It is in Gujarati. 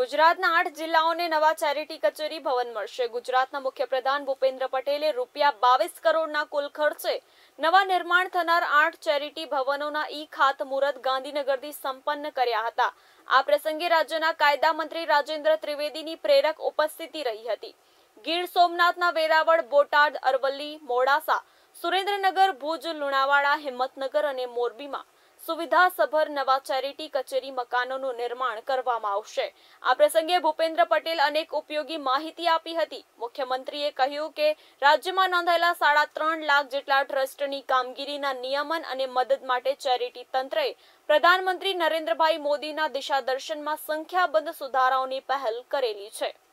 ગુજરાતના 8 જિલ્લાઓને નવા ચેરિટી કચેરી ભવન મળશે। ગુજરાતના મુખ્યપ્રધાન ભૂપેન્દ્ર પટેલે ₹22 કરોડના કુલ ખર્ચે નવા નિર્માણ થનાર 8 ચેરિટી ભવનોના ખાતમુહૂર્ત ગાંધીનગરથી સંપન્ન કર્યા હતા। આ પ્રસંગે રાજ્યના કાયદા મંત્રી રાજેન્દ્ર ત્રિવેદીની પ્રેરક ઉપસ્થિતિ રહી હતી। ગીર સોમનાથના વેરાવળ, બોટાદ, અરવલ્લી, મોડાસા, સુરેન્દ્રનગર, ભુજ, લુણાવાડા, હિંમતનગર અને મોરબીમાં સુવિધાસભર નવા ચેરિટી કચેરી મકાનોનું નિર્માણ કરવામાં આવશે। આ પ્રસંગે ભૂપેન્દ્ર પટેલ અનેક ઉપયોગી માહિતી આપી હતી। મુખ્યમંત્રીએ કહ્યું કે રાજ્યમાં નોંધાયેલા 3.5 લાખ જેટલા ટ્રસ્ટની કામગીરીના નિયમન અને મદદ માટે ચેરિટી તંત્રએ પ્રધાનમંત્રી નરેન્દ્રભાઈ મોદીના દિશાદર્શનમાં સંખ્યાબંધ સુધારાઓની પહેલ કરેલી છે।